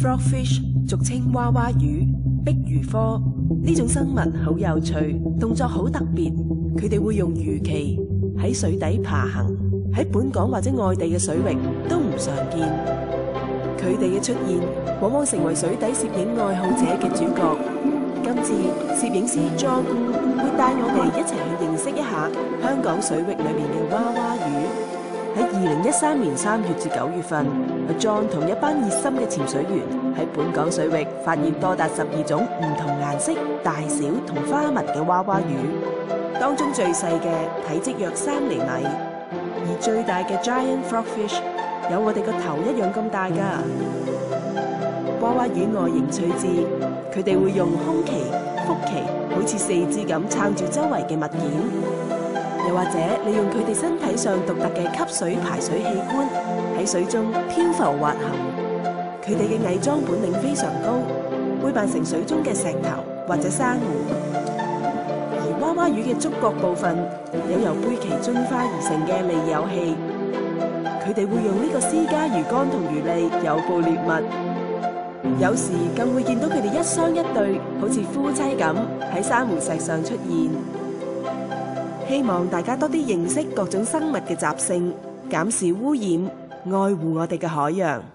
Frogfish 俗稱娃娃魚、碧魚科，呢種生物好有趣，動作好特別。佢哋會用魚鰭喺水底爬行，喺本港或者外地嘅水域都唔常見。佢哋嘅出現往往成為水底攝影愛好者嘅主角。今次攝影師 John 會帶我哋一齊去認識一下香港水域裏面嘅娃娃魚。喺2013年3月至9月份，John 同一班熱心嘅潛水員喺本港水域發現多達12種唔同顏色、大小同花紋嘅娃娃魚，當中最細嘅體積約3厘米，而最大嘅 Giant Frogfish 有我哋個頭一樣咁大㗎。娃娃魚外形趣致，佢哋會用胸鰭、腹鰭好似四肢咁撐住周圍嘅物件。又或者利用佢哋身體上獨特嘅吸水排水器官喺水中漂浮滑行。佢哋嘅偽裝本領非常高，會扮成水中嘅石頭或者珊瑚。而娃娃魚嘅觸角部分有由貝鰭進化而成嘅利誘器，佢哋會用呢個施加魚竿同魚餌誘捕獵物。有時更會見到佢哋一雙一對，好似夫妻咁喺珊瑚石上出現。希望大家多啲認識各種生物嘅習性，減少污染，愛護我哋嘅海洋。